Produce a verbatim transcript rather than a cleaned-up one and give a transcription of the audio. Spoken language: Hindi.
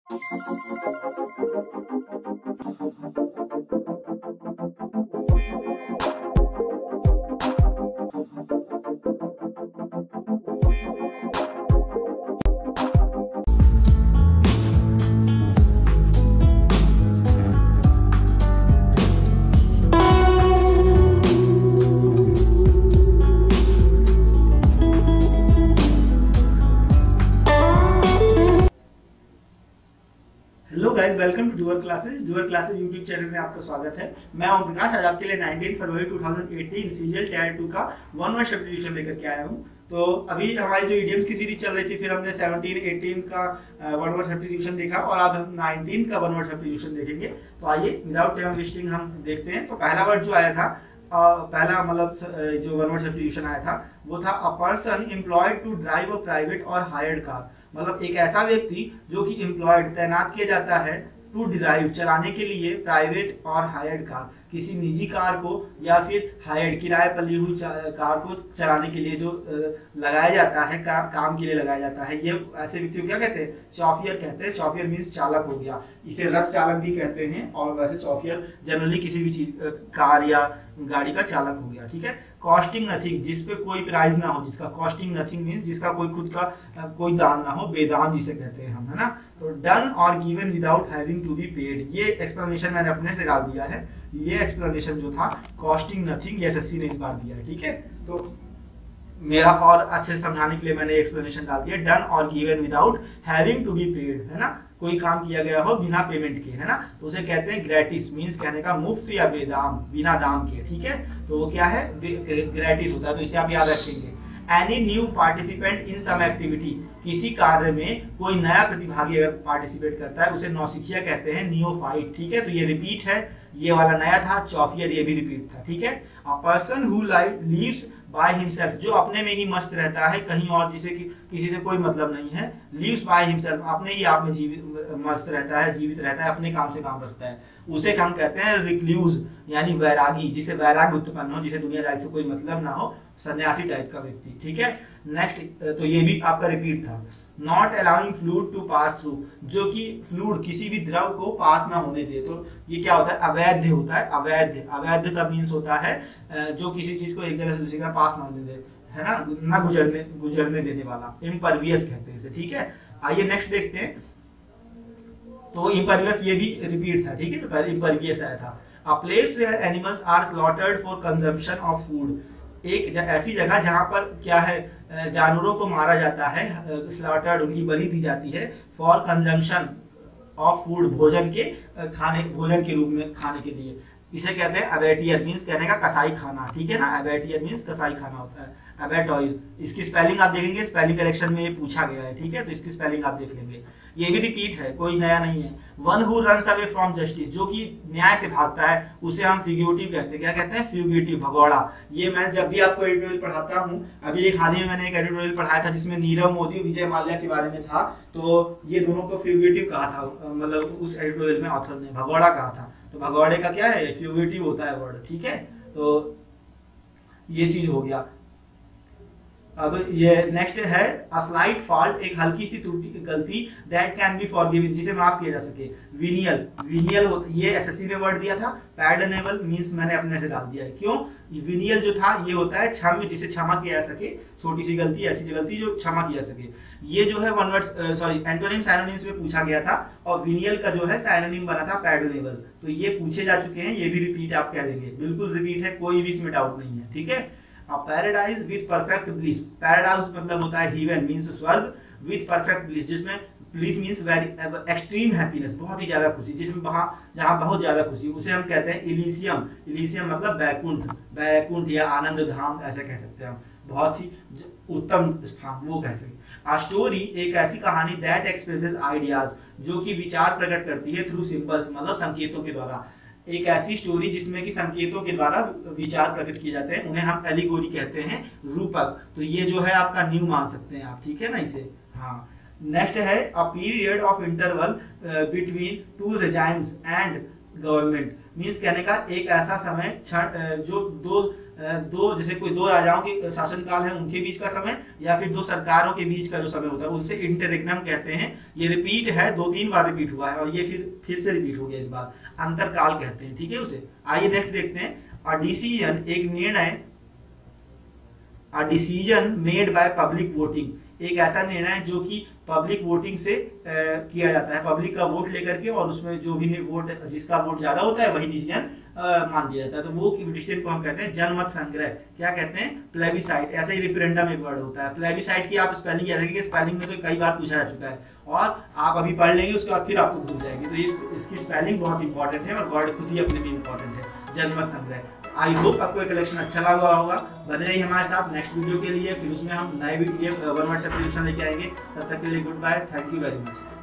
Hello guys, welcome to Doer classes. Doer classes YouTube channel में आपका स्वागत है। मैं ओम प्रकाश आज आपके लिए नाइनटीन फरवरी two thousand eighteen CGL tier two का वन वर्ड सब्स्टिट्यूशन लेकर के आया हूं। तो अभी हमारी जो इडियम्स की सीरीज चल रही थी, फिर हमने सेवनटीन एटीन का वन वर्ड सब्स्टिट्यूशन देखा और अब हम नाइनटीन का वन वर्ड सब्स्टिट्यूशन देखेंगे। तो आइए विदाउट टाइम वेस्टिंग हम देखते हैं। तो पहला वर्ड जो आया था, Uh, पहला मतलब जो वन वर्ड सब्स्टिट्यूशन आया था वो था a person employed to drive a private और हायर्ड कार। मतलब एक ऐसा व्यक्ति जो कि एम्प्लॉयड तैनात किया जाता है टू ड्राइव चलाने के लिए प्राइवेट और हायर्ड कार, किसी निजी कार को या फिर हायर्ड किराए पर ली हुई कार को चलाने के लिए जो लगाया जाता है, का, काम के लिए लगाया जाता है। ये ऐसे व्यक्ति को क्या कहते हैं? चौफियर कहते हैं। चौफियर मीन्स चालक हो गया। इसे रथ चालक भी कहते हैं और वैसे चौफियर जनरली किसी भी चीज कार या गाड़ी का चालक हो गया। ठीक है। कॉस्टिंग नथिंग, जिसपे कोई प्राइस ना हो, जिसका कॉस्टिंग नथिंग मीन्स जिसका कोई खुद का कोई दाम ना हो, बेदाम जिसे कहते हैं हम, है ना। तो डन और given without having to be paid, ये एक्सप्लेनेशन मैंने अपने से डाल दिया है। ये एक्सप्लेनेशन जो था कॉस्टिंग नथिंग, ये एसएससी ने इस बार दिया है। ठीक है। तो मेरा और अच्छे से समझाने के लिए मैंने एक्सप्लेनेशन डाल दिया, डन और given without having to be paid, है ना। कोई काम किया गया हो बिना पेमेंट के, है ना, तो उसे कहते हैं ग्रेटिस, मींस कहने का मुफ्त या बेदाम, बिना दाम के। ठीक है। तो वो क्या है? ग्रेटिस होता है। तो इसे आप याद रखेंगे। Any new participant in some activity, किसी कार्य में कोई नया प्रतिभागी अगर पार्टिसिपेट करता है उसे नौसिखिया कहते हैं, नियोफाइट। ठीक है। तो ये रिपीट है, ये वाला नया था। चौफियर ये भी रिपीट था। ठीक है। A person who lives by himself, जो अपने में ही मस्त रहता है, कहीं और जिसे कि, किसी से कोई मतलब नहीं है। लिव्स बाय हिमसेल्फ, अपने ही आप में जीवित मस्त रहता है, जीवित रहता है, अपने काम से काम रखता है, उसे हम कहते हैं रिक्ल्यूज, यानी वैरागी, जिसे वैराग्य उत्पन्न हो, जिसे दुनियादारी से कोई मतलब ना हो, सन्यासी टाइप का व्यक्ति। ठीक है। नेक्स्ट, तो ये भी आपका रिपीट था। Not allowing fluid to pass through, जो कि फ्लूइड किसी भी द्रव को पास ना होने दे। तो ये क्या होता है? अवैध होता है। अवैध, अवैध का मीन्स होता है जो किसी चीज को एक जगह से दूसरी जगह पास ना होने दे, है ना, ना गुजरने गुजरने देने वाला। इम्परवियस कहते हैं इसे। ठीक है। आइए नेक्स्ट देखते हैं। तो इम्परवियस ये भी रिपीट था। ठीक है। तो पहले इम्परवियस आया था। A place where animals are slaughtered for consumption of food, एक ऐसी जगह जहां पर क्या है, जानवरों को मारा जाता है, स्लॉटर्ड, उनकी बलि दी जाती है, फॉर कंजम्पशन ऑफ फूड, भोजन के खाने, भोजन के रूप में खाने के लिए। इसे कहते हैं अबेटियर, मीन्स कहने का कसाई खाना। ठीक है ना। अबेटियर मीन्स कसाई खाना होता है। अबेट ऑयल, इसकी स्पेलिंग आप देखेंगे, स्पेलिंग करेक्शन में ये पूछा गया है। ठीक है। तो इसकी स्पेलिंग आप देख लेंगे। ये भी रिपीट है, कोई नया नहीं है। One who runs away from justice, जो कि न्याय से भागता है, उसे हम फ्यूगिटिव कहते हैं। क्या कहते हैं? फ्यूगिटिव, भगौड़ा। ये मैं जब भी आपको एडिटोरियल पढ़ाता हूँ, अभी एक हाल ही में मैंने एक एडिटोरियल पढ़ाया था जिसमें नीरव मोदी, विजय माल्या के बारे में था। तो ये दोनों को फ्यूगिटिव कहा था, मतलब उस एडिटोरियल में ऑथर ने भगौड़ा कहा था। तो भगौड़े का क्या है? फ्यूगिटिव होता है वर्ड। ठीक है। तो ये चीज हो गया। अब ये नेक्स्ट है अ स्लाइट फॉल्ट, एक हल्की सी त्रुटि, गलती, दैट कैन बी फॉरगिवन, जिसे माफ किया जा सके। विनियल, विनियल ये एसएससी ने वर्ड दिया था। पैर्डनेबल मींस मैंने अपने से डाल दिया है। क्यों? विनियल जो था ये होता है क्षम्य, जिसे क्षमा किया जा सके, छोटी सी गलती, ऐसी गलती जो क्षमा किया जा सके। ये जो है one word sorry antonym synonyms में पूछा गया था, और विनियल का जो है साइनोनिम बना था पैर्डनेबल। तो ये पूछे जा चुके हैं, ये भी रिपीट आप कह देंगे, बिल्कुल रिपीट है, कोई भी इसमें डाउट नहीं है। ठीक है। Paradise with perfect bliss, paradise मतलब होता है हेवन, मींस स्वर्ग, विथ परफेक्ट ब्लिस, जिसमें bliss means very extreme happiness, बहुत ही ज्यादा खुशी, जिसमें वहां जहां बहुत ज्यादा खुशी, उसे हम कहते हैं इलिसियम। इलिसियम मतलब बैकुंठ, बैकुंठ या आनंद धाम ऐसे कह सकते हैं हम, बहुत ही उत्तम स्थान, वो कह सकते हैं। आ स्टोरी, एक ऐसी कहानी, दैट एक्सप्रेसेस आइडियाज, जो कि विचार प्रकट करती है, थ्रू सिंबल्स मतलब संकेतों के द्वारा। एक ऐसी स्टोरी जिसमें कि संकेतों के द्वारा विचार प्रकट किए जाते हैं, उन्हें हम एलिगोरी कहते हैं, रूपक। तो ये जो है आपका न्यू मान सकते हैं आप। ठीक है ना इसे। हाँ। नेक्स्ट है a period of interval between two regimes and government, means कहने का एक ऐसा समय, जो दो दो जैसे कोई दो राजाओं के शासनकाल है उनके बीच का समय, या फिर दो सरकारों के बीच का जो समय होता है उनसे इंटररेग्नम कहते हैं। ये रिपीट है, दो तीन बार रिपीट हुआ है और ये फिर फिर से रिपीट हो गया इस बार, अंतरकाल कहते हैं, ठीक है उसे। आइए नेक्स्ट देखते हैं। अ डिसीजन, एक निर्णय, a decision made by public voting, एक ऐसा निर्णय है जो कि पब्लिक वोटिंग से आ, किया जाता है, पब्लिक का वोट लेकर के, और उसमें जो भी वोट, जिसका वोट ज्यादा होता है वही डिसीजन मान लिया जाता है। तो वो डिसीजन को हम कहते हैं जनमत संग्रह, क्या कहते हैं, प्लेबिसाइट। ऐसा ही रेफरेंडम एक वर्ड होता है। प्लेबिसाइट की आप स्पेलिंग याद रखिए, स्पेलिंग में तो कई बार पूछा जा चुका है और आप अभी पढ़ लेंगे, उसके बाद फिर आपको भूल जाएगी। तो इस, इसकी स्पेलिंग बहुत इंपॉर्टेंट है और वर्ड खुद ही अपने में इंपॉर्टेंट है, जनमत संग्रह। आई होप आपको ये कलेक्शन अच्छा लगा होगा। बने रहिए हमारे साथ नेक्स्ट वीडियो के लिए, फिर उसमें हम नए वीडियो वन वर्ड सब्स्टिट्यूशन लेके आएंगे। तब तक के लिए good bye, thank you very much.